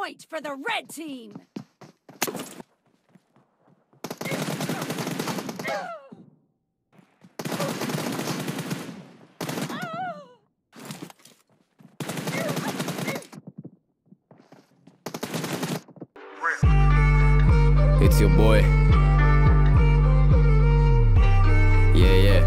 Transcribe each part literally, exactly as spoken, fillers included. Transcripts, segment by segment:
point for the red team. It's your boy. Yeah, yeah.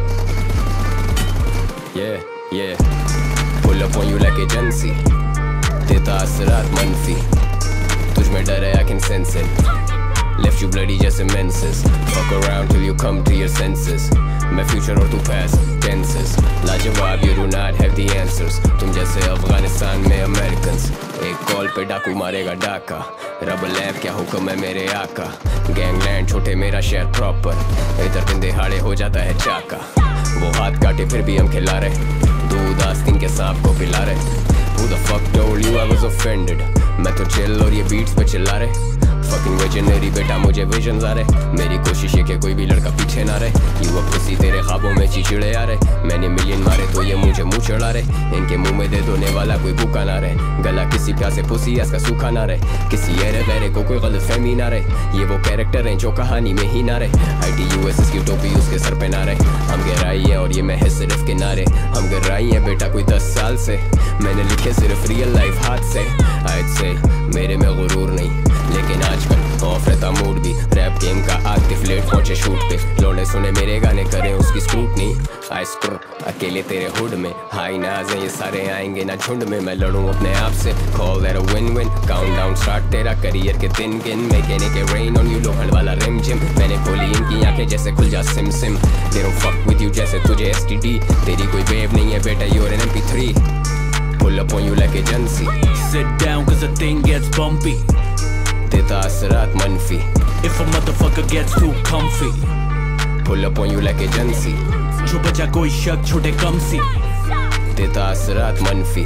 Yeah, yeah. Pull up on you like agency. देता असरात मनफी. तुझ में डर है, I can sense it. Left you bloody just menses. Fuck around till you come to your senses. मैं future और तू past tenses. लाजवाब, you do not have the answers. तुम जैसे अफगानिस्तान में Americans. एक कॉल पे डाकू मारेगा डाका. रब लैब क्या हुक्म है मेरे आका. गैंगलैंड छोटे मेरा शहर प्रॉपर. इधर दिन दिहाड़े हो जाता है चाका. वो हाथ काटे फिर भी हम खिला रहे. दूध आस्तीन के सांप को पिला रहे. Who the fuck told you I was offended? मैं तो chill और ये beats पे चिल्ला रहे. Fucking visionary बेटा मुझे visions आ रहे. मेरी कोशिश है कि कोई भी लड़का पीछे ना रहे. You up pussy तेरे ख्वाबों में चिचड़े आ रहे. मैंने मिलियन मारे तो ये मुझे मुँह चढ़ा रहे. इनके मुंह में दे दोने वाला कोई भूखा ना रहे. गला किसी प्यासे पुसी इसका सूखा ना रहे. किसी ऐरे गैरे को कोई गलत फहमी ना रहे. ये वो कैरेक्टर हैं जो कहानी में ही ना रहे. I T U S S की टोपी उसके सर पे ना रहे. हम गहराई है और ये मैं है सिर्फ किनारे. हम गहराई है बेटा कोई दस साल से. मैंने लिखे सिर्फ रियल लाइफ हाथ से. I'd say मेरे में गुरूर नहीं लेकिन आजकल ऑफ रहता मूड भी. रैप गेम का एक्टिव लेट पहुंचे शूट पे. लोडे सुने मेरे गाने करें उसकी स्क्रूटनी. आई स्क्रू अकेले तेरे हुड में. हाई नाज हैं ये सारे आएंगे ना झुंड में. मैं लड़ूं अपने आप से. Call that a win win. Count down start तेरा करियर के दिन गिन. मैं कहने के रेन ऑन यू लोखंड वाला रिम जिम. मैंने खोली इनकी आंखें जैसे खुल जा सिम सिम. They don't fuck with you जैसे तुझे एस टी डी. तेरी कोई वेव नहीं है बेटा you are N M P three. Pull up on you like agency. Sit down cause the thing gets bumpy. देता असरात मनफी. If a motherfucker gets too comfy. Pull up on you like agency. जो बचा कोई शक छोटे कम सी. देता असरात मनफी.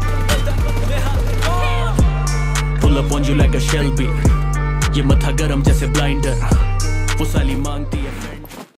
Pull up on you like a Shelby. ये मथा गरम जैसे blinder. वो साली मांगती है